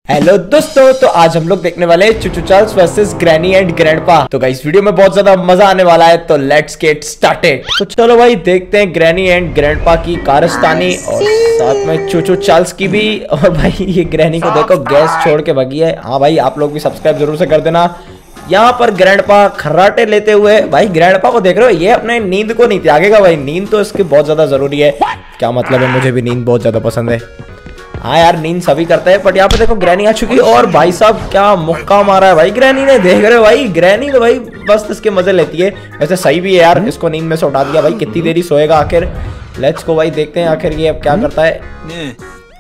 Hello दोस्तों, तो आज हम लोग देखने वाले हैं Choo Choo Charles versus Granny and Grandpa. तो गाइस वीडियो में बहुत ज्यादा मजा आने वाला है, तो लेट्स गेट स्टार्टेड। तो चलो भाई देखते हैं ग्रैनी एंड ग्रैंडपा की कारस्तानी और साथ में चूचू चार्ल्स की भी। और भाई ये ग्रैनी को देखो गैस छोड़ के भगी है। हाँ भाई आप लोग भी सब्सक्राइब जरूर से कर देना। यहाँ पर ग्रैंडपा खर्राटे लेते हुए, भाई ग्रैंडपा को देख रहे हो, ये अपने नींद को नहीं त्यागेगा भाई। नींद तो इसकी बहुत ज्यादा जरूरी है। क्या मतलब है, मुझे भी नींद बहुत ज्यादा पसंद है। हाँ यार नींद सभी करते हैं, बट यहाँ पे देखो ग्रैनी आ चुकी है और भाई साहब क्या मुक्का मारा है भाई ग्रैनी ने। देख रहे हो भाई, ग्रैनी तो भाई बस इसके मजे लेती है। वैसे सही भी है यार, इसको नींद में से उठा दिया भाई। कितनी देरी सोएगा आखिर। लेट्स को भाई देखते हैं आखिर ये अब क्या करता है।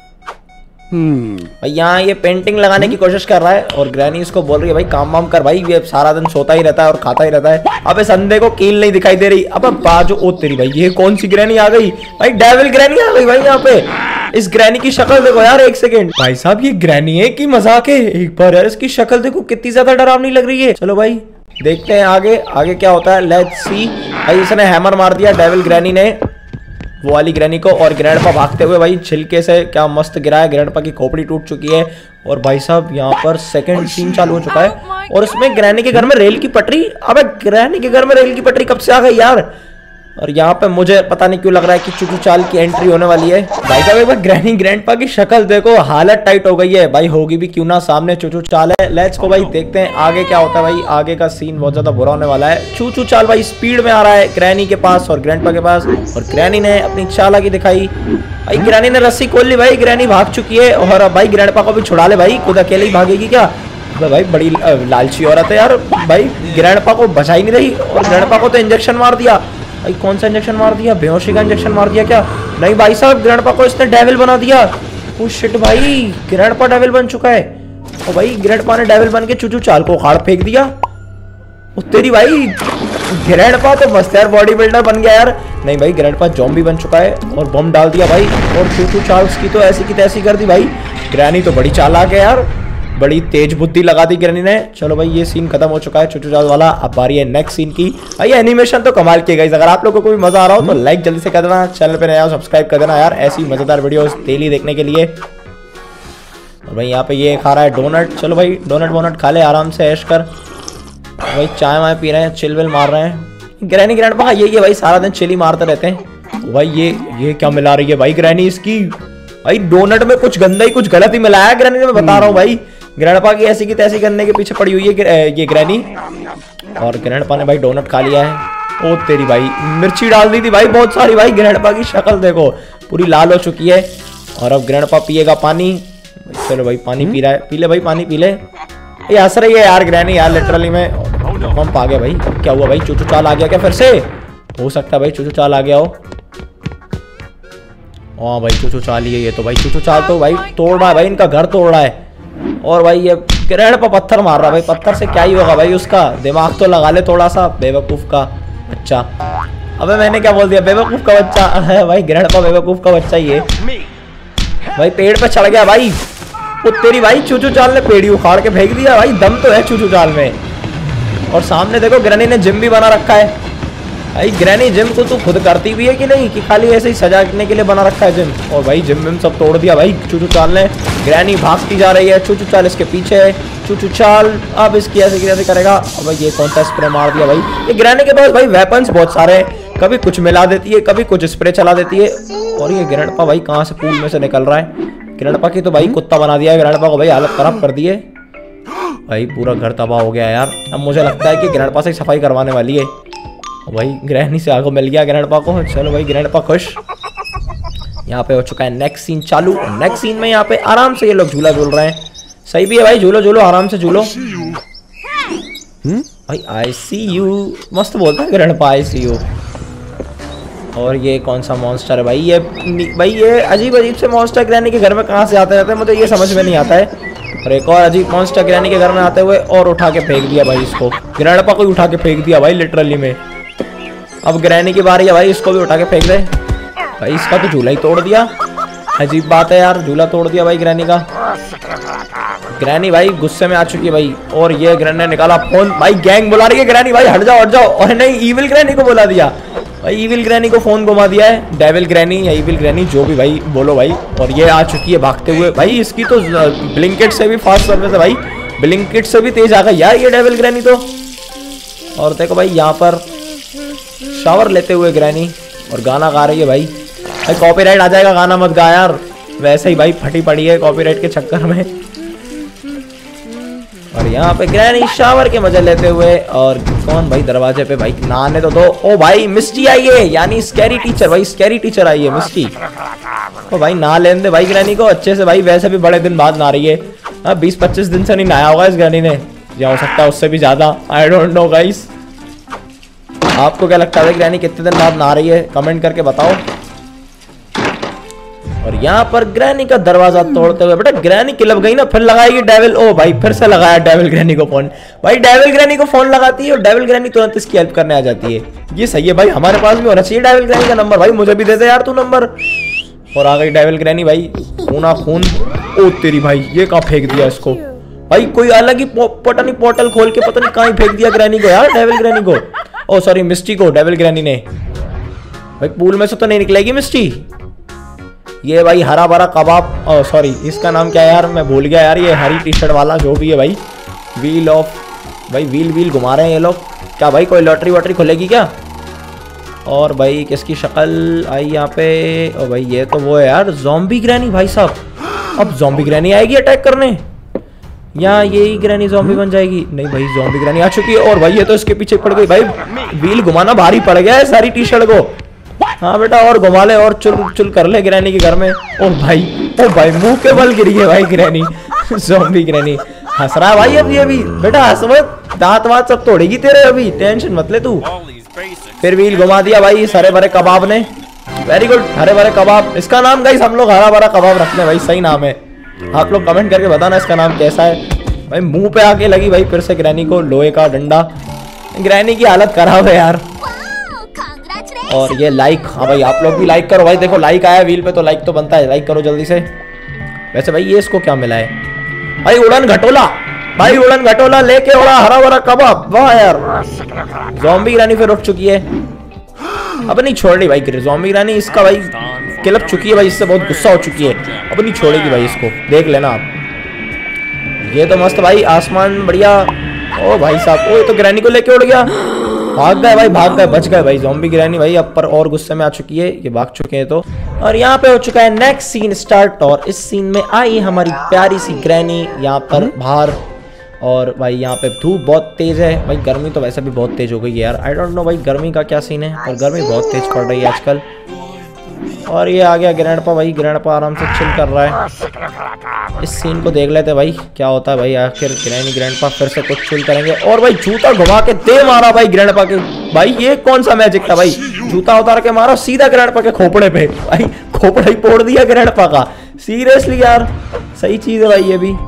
भाई यहाँ ये पेंटिंग लगाने की कोशिश कर रहा है और ग्रैनी इसको बोल रही है भाई काम वाम कर भाई, ये सारा दिन सोता ही रहता है और खाता ही रहता है। अबे संडे को कील नहीं दिखाई दे रही। अब बाजू ओ तेरी भाई, ये कौन सी ग्रैनी आ गई भाई? डेविल ग्रैनी आ गई भाई। यहाँ पे इस ग्रैनी की शक्ल देखो यार, एक सेकेंड भाई साहब, ये ग्रैनी है कि मजाक है? एक बार यार इसकी शक्ल देखो कितनी ज्यादा डरावनी लग रही है। चलो भाई देखते हैं आगे आगे क्या होता है। Let's see. भाई इसने हैमर मार दिया डेविल ग्रैनी ने वो वाली ग्रैनी को, और ग्रैंडपा भागते हुए भाई छिलके से क्या मस्त गिरा है। ग्रैंडपा की खोपड़ी टूट चुकी है और भाई साहब यहाँ पर सेकंड सीन चालू हो चुका है। और इसमें ग्रैनी के घर में रेल की पटरी। अबे ग्रैनी के घर में रेल की पटरी कब से आ गई यार? और यहाँ पे मुझे पता नहीं क्यों लग रहा है कि चूचू चाल की एंट्री होने वाली है। भाई साहब एक बार ग्रैनी ग्रैंडपा की शक्ल देखो, हालत टाइट हो गई है भाई। होगी भी क्यों ना, सामने चूचू चाल है। लेट्स को भाई देखते हैं आगे क्या होता है। भाई आगे का सीन बहुत ज्यादा बुरा होने वाला है। चूचू चाल भाई स्पीड में आ रहा है ग्रैनी के पास और ग्रैंडपा के पास, और ग्रैनी ने अपनी चालाकी दिखाई। भाई ग्रैनी ने रस्सी खोल ली भाई, ग्रैनी भाग चुकी है। और अब भाई ग्रैंडपा को भी छुड़ा ले भाई, खुद अकेले ही भागेगी क्या? भाई बड़ी लालची औरत है यार। भाई ग्रैंडपा को बचा ही नहीं रही और ग्रैंडपा को तो इंजेक्शन मार दिया भाई। कौन सा इंजेक्शन मार दिया? बेहोशी का इंजेक्शन मार दिया क्या? नहीं भाई साहब, ग्रैंडपा को इसने डेविल बना दिया। ओ शिट भाई, ग्रैंडपा डेविल बन चुका है। और भाई ग्रैंडपा ने डेविल बन के चूचू चाल को उखाड़ फेंक दिया। ओ तेरी भाई, ग्रैंडपा तो मस्त यार बॉडी बिल्डर बन गया यार। नहीं भाई ग्रैंडपा ज़ॉम्बी बन चुका है और बम डाल दिया भाई। और चूचू चार्ल्स की तो ऐसी की तैसी कर दी भाई। ग्रैनी तो बड़ी चालाक है यार, बड़ी तेज बुद्धि लगा दी ग्रैनी ने। चलो भाई ये सीन खत्म हो चुका है चूचू चाल वाला। अब बारी है नेक्स्ट सीन की। भाई एनिमेशन तो कमाल की गाइस। अगर आप लोगों को भी मजा आ रहा हो तो लाइक जल्दी से कर देना, चैनल पे नया हो सब्सक्राइब कर देना यार, ऐसी मजेदार वीडियोस डेली देखने के लिए। और भाई यहाँ पे ये खा रहा है डोनट। चलो भाई डोनट वोनट खा ले आराम से, ऐश कर। भाई चाय वाय पी रहे हैं, चिल विल मार रहे हैं। ग्रैनी ग्रैंडपा यही है भाई, सारा दिन चिल ही मारते रहते हैं। भाई ये क्या मिला रही है भाई ग्रैनी इसकी? भाई डोनट में कुछ गंदा ही कुछ गलत ही मिलाया है ग्रैनी ने, मैं बता रहा हूँ भाई। ग्रैंडपा की ऐसी की तैसी करने के पीछे पड़ी हुई है ये ग्रैनी। और ग्रैंडपा ने भाई डोनट खा लिया है। ओ तेरी भाई, मिर्ची डाल दी थी भाई बहुत सारी भाई। ग्रैंडपा की शक्ल देखो पूरी लाल हो चुकी है। और अब ग्रैंडपा पिएगा पानी। चलो भाई पानी पी रहा है, पी ले भाई पानी पी ले। ये हंस रही है यार ग्रैनी यार, लिटरली में पंप आ गया भाई। क्या हुआ भाई, चूचू चाल आ गया क्या फिर से? हो सकता है भाई चूचू चाल आ गया हो। हाँ भाई चूचू चाल ही है ये तो भाई। चूचू चाल तो भाई तोड़ रहा है भाई, इनका घर तोड़ रहा है। और भाई ये ग्रैंडपा पत्थर मार रहा है भाई। पत्थर से क्या ही होगा भाई, उसका दिमाग तो लगा ले थोड़ा सा, बेवकूफ का बच्चा। अबे मैंने क्या बोल दिया, बेवकूफ का बच्चा है भाई। ग्रैंडपा बेवकूफ का बच्चा ही है भाई। पेड़ पे चढ़ गया भाई। वो तेरी भाई, चूचू चाल ने पेड़ उखाड़ के फेंक दिया भाई। दम तो है चूचू चाल में। और सामने देखो ग्रैनी ने जिम भी बना रखा है भाई। ग्रैनी जिम को तू खुद करती भी है कि नहीं, कि खाली ऐसे ही सजाने के लिए बना रखा है जिम? और भाई जिम विम सब तोड़ दिया भाई चूचू चाल ने। ग्रैनी भागती जा रही है, चूचू चाल इसके पीछे है। चूचू चाल अब इसकी ऐसे करेगा। अब ये कौन सा स्प्रे मार दिया भाई? ये ग्रैनी के पास भाई वेपन्स बहुत सारे हैं, कभी कुछ मिला देती है, कभी कुछ स्प्रे चला देती है। और ये ग्रैंडपा भाई कहाँ से पूल में से निकल रहा है? ग्रैंडपा की तो भाई कुत्ता बना दिया है ग्रैंडपा को भाई, हालत खराब कर दी है भाई। पूरा घर तबाह हो गया यार। अब मुझे लगता है कि ग्रैंडपा से सफाई करवाने वाली है भाई। ग्रैनी से आगो मिल गया ग्रैंडपा को। चलो भाई ग्रैंडपा खुश। यहाँ पे हो चुका है नेक्स्ट सीन चालू। नेक्स्ट सीन में यहाँ पे आराम से ये लोग झूला झूल रहे हैं। सही भी है भाई, झूलो झूलो आराम से झूलो भाई। आई सी यू मस्त बोलता है ग्रैंडपा, आई सी यू। और ये कौन सा मॉन्स्टर है भाई? ये अजीब अजीब से मॉन्स्टर ग्रैनी के घर में कहाँ से आते रहते हैं, मुझे ये समझ में नहीं आता है। और एक और अजीब मॉन्स्टर ग्रैनी के घर में आते हुए और उठा के फेंक दिया भाई इसको। ग्रैंडपा को उठा के फेंक दिया भाई लिटरली में। अब ग्रैनी की बारी है भाई, इसको भी उठा के फेंक दे भाई। इसका तो झूला ही तोड़ दिया, अजीब बात है यार। झूला तोड़ दिया भाई ग्रैनी का। ग्रैनी भाई गुस्से में आ चुकी है भाई। और ये ग्रैनी ने निकाला फोन भाई, गैंग बुला रही है ग्रैनी भाई। हट जाओ हट जाओ। और नहीं, ईविल ग्रैनी को बुला दिया भाई इविल ग्रैनी को फोन घुमा दिया है, डेविल ग्रैनी या इविल ग्रैनी जो भी भाई बोलो भाई। और ये आ चुकी है भागते हुए भाई, इसकी तो ब्लिंकेट से भी फास्ट सर्विस है भाई, ब्लिंकेट से भी तेज आ गई यार ये डेविल ग्रैनी तो। और देखो भाई यहाँ पर शावर लेते हुए ग्रैनी और गाना गा रही है भाई। भाई कॉपीराइट आ जाएगा, गाना मत गा यार, वैसे ही भाई फटी पड़ी है कॉपीराइट के चक्कर में। और यहाँ पे ग्रैनी शावर के मजे लेते हुए, और कौन भाई दरवाजे पे भाई नहाने तो दो। ओ भाई मिस्टी आई है, यानी स्कैरी टीचर भाई, स्कैरी टीचर आई है मिस्टी। तो भाई नहा लेने दे भाई ग्रैनी को अच्छे से भाई, वैसे भी बड़े दिन बाद नहा रही है। 20-25 दिन से नहीं नहाया होगा इस ग्रैनी ने, या हो सकता है उससे भी ज्यादा, आई डोंट नो गाइस। आपको क्या लगता है ग्रैनी कितने दिन बाद नहा रही है, कमेंट करके बताओ। और यहाँ पर ग्रैनी का दरवाजा तोड़ते हुए, बेटा ग्रैनी क्लब गई ना, फिर लगाएगी डेविल। ओ भाई फिर से लगाया डेविल ग्रैनी को फोन। भाई डेविल ग्रैनी को फोन लगाती है और डेविल ग्रैनी तुरंत इसकी हेल्प करने आ जाती है। ये सही है भाई, हमारे पास भी होना चाहिए डेविल ग्रैनी का नंबर। भाई मुझे भी दे दे यार तू नंबर। और आ गई डेविल ग्रैनी भाई, खूना खून। ओ तेरी भाई, ये कहाँ फेंक दिया इसको भाई, कोई अलग ही पता नहीं पोर्टल खोल के पता नहीं कहाँ फेंक दिया ग्रैनी को यार, डेविल ग्रैनी को। ओ सॉरी मिस्टी को, डेविल ग्रैनी ने। भाई पूल में से तो नहीं निकलेगी मिस्टी। ये भाई हरा भरा कबाब, ओ सॉरी इसका नाम क्या है यार, मैं भूल गया यार। ये हरी टी शर्ट वाला जो भी है भाई, व्हील ऑफ भाई, व्हील घुमा रहे हैं ये लोग। क्या भाई कोई लॉटरी वॉटरी खुलेगी क्या? और भाई किसकी शक्ल आई यहाँ पे? ओ भाई ये तो वो है यार, ज़ॉम्बी ग्रैनी भाई साहब। अब ज़ॉम्बी ग्रैनी आएगी अटैक करने, या यही ग्रैनी ज़ॉम्बी बन जाएगी? नहीं भाई ज़ॉम्बी ग्रैनी आ चुकी है। और भाई ये तो इसके पीछे पड़ गई भाई, व्हील घुमाना भारी पड़ गया है सारी टी शर्ट को। हाँ बेटा और घुमा ले और चुल चुल कर ले ग्रैनी के घर में। ओ भाई मुंह के बल गिरी है भाई ग्रैनी। ज़ॉम्बी ग्रैनी हंस रहा है भाई, अब ये भी बेटा हंस मत, दांत वात सब तोड़ेगी तेरे, अभी टेंशन मत ले तू। फिर व्हील घुमा दिया भाई इस हरे भरे कबाब ने। वेरी गुड, हरे भरे कबाब। इसका नाम गाइस हम लोग हरा भरा कबाब रखते हैं भाई, सही नाम है। आप लोग कमेंट करके बताना इसका नाम कैसा है। भाई मुंह पे आके लगी भाई फिर से ग्रैनी को लोहे का डंडा। ग्रैनी की हालत खराब है यार। और ये लाइक, हाँ भाई आप लोग भी लाइक करो भाई, देखो लाइक आया व्हील पे तो लाइक तो बनता है, लाइक करो जल्दी से। वैसे भाई ये इसको क्या मिला है भाई? उड़न घटोला भाई, उड़न घटोला लेके उड़ा हरा भरा कबाब। वाह यार, ज़ॉम्बी ग्रैनी फिर उठ चुकी है। अब नहीं छोड़ रही भाई ज़ॉम्बी ग्रैनी, इसका भाई किलप चुकी है भाई, इससे बहुत गुस्सा हो चुकी है, अब नहीं छोड़ेगी भाई इसको, देख लेना आप। ये तो मस्त भाई, आसमान बढ़िया। ओ भाई साहब, ओ ये तो ग्रैनी को लेके उड़ गया, भाग गए भाई, भाग गए, बच गए भाई। ज़ॉम्बी ग्रैनी भाई अब पर और गुस्से में आ चुकी है, ये भाग चुके हैं तो। और यहाँ पे हो चुका है नेक्स्ट सीन स्टार्ट, और इस सीन में आई हमारी प्यारी सी ग्रैनी यहाँ पर बाहर। और भाई यहाँ पे धूप बहुत तेज है भाई, गर्मी तो वैसे भी बहुत तेज हो गई है यार। आई डोंट नो भाई गर्मी का क्या सीन है, और गर्मी बहुत तेज पड़ रही है आजकल। और ये आ गया ग्रैंडपा भाई, ग्रैंडपा आराम से चिल कर रहा है। इस सीन को देख लेते भाई क्या होता है भाई, आखिर ग्रैनी ग्रैंडपा फिर से कुछ चिल करेंगे। और भाई जूता घुमा के दे मारा भाई ग्रैंडपा के। भाई ये कौन सा मैजिक था भाई, जूता उतार के मारा सीधा ग्रैंडपा के खोपड़े पे भाई, खोपड़ा ही फोड़ दिया ग्रैंडपा का। सीरियसली यार सही चीज है भाई ये भी।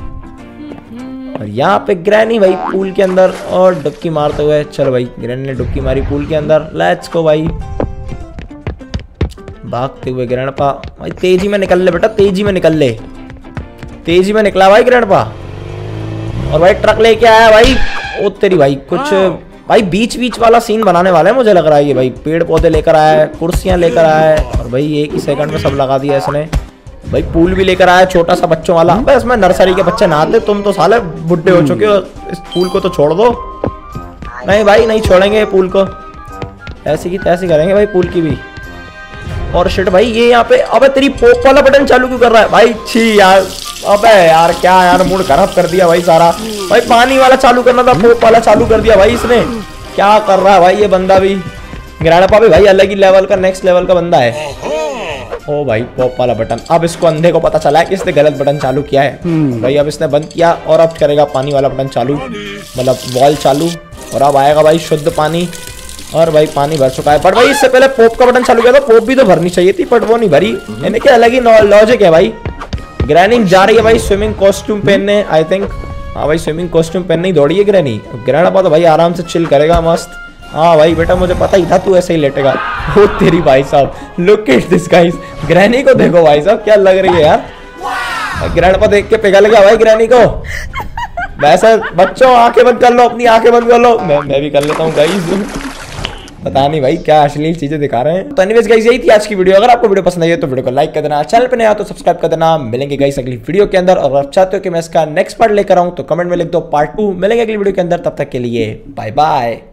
और यहाँ पे ग्रैनी भाई पूल के अंदर और डुबकी मारते हुए, चलो भाई ग्रैनी ने डुबकी मारी पूल के अंदर, लेट्स गो भाई। भागते हुए ग्रैंडपा भाई, तेजी में निकल ले बेटा, तेजी में निकल ले, तेजी में निकला भाई ग्रैंडपा। और भाई ट्रक लेके आया भाई। ओ तेरी भाई, कुछ भाई बीच बीच वाला सीन बनाने वाला है मुझे लग रहा है ये भाई। पेड़ पौधे लेकर आया है, कुर्सियां लेकर आया है, और भाई एक ही सेकंड में सब लगा दिया इसने। भाई पूल भी लेकर आया छोटा सा बच्चों वाला, बस इसमें नर्सरी के बच्चे नहाते, तुम तो साले बुड्ढे हो चुके हो, इस पूल को तो छोड़ दो। नहीं भाई नहीं छोड़ेंगे पूल को, ऐसी की तैसी करेंगे भाई पूल की भी। और शिट भाई ये यहाँ पे, अबे तेरी पोप वाला बटन चालू क्यों कर रहा है भाई? छी यार, अबे यार क्या यार, मूड खराब कर दिया भाई सारा। भाई पानी वाला चालू करना था, पोप वाला चालू कर दिया भाई इसने। क्या कर रहा है भाई ये बंदा भी। ग्रैंडपा भी भाई अलग ही लेवल का, नेक्स्ट लेवल का बंदा है। ओ भाई पॉप वाला बटन, अब इसको अंधे को पता चला है कि इसने गलत बटन चालू किया है भाई। अब इसने बंद किया और अब करेगा पानी वाला बटन चालू, मतलब वॉल चालू, और अब आएगा भाई शुद्ध पानी। और भाई पानी भर चुका है, बट भाई इससे पहले पोप का बटन चालू किया था, पोप भी तो भरनी चाहिए थी बट वो नहीं भरी। यानी कि अलग ही लॉजिक है भाई। ग्रैनी जा रही है भाई स्विमिंग कॉस्ट्यूम पहनने, आई थिंक। हाँ भाई स्विमिंग कॉस्ट्यूम पहनने ही दौड़ी है ग्रैनी। ग्रैंडपा तो भाई आराम से चिल करेगा मस्त। हाँ भाई बेटा मुझे पता ही था तू ऐसे ही लेटेगा। ओ तेरी भाई साहब, look at this guys, granny को देखो भाई साहब क्या लग रही है यार। ग्रैंडपा देख के पिघल गया भाई ग्रैनी को। वैसे बच्चों आंखें बंद कर लो, अपनी आंखें बंद कर लो, मैं भी कर लेता हूँ गाइस। पता नहीं भाई क्या अश्लील चीजें दिखा रहे हैं। तो एनीवेज गाइस यही थी आज की वीडियो। अगर आपको वीडियो पसंद आई है तो वीडियो को लाइक कर देना, चैनल पे नया हो तो सब्सक्राइब कर देना। मिलेंगे गाइस अगली वीडियो के अंदर, और आप चाहते हो कि मैं इसका नेक्स्ट पार्ट लेकर आऊं तो कमेंट में लिख दो पार्ट 2। मिलेंगे अगली वीडियो के अंदर, तब तक के लिए बाय बाय।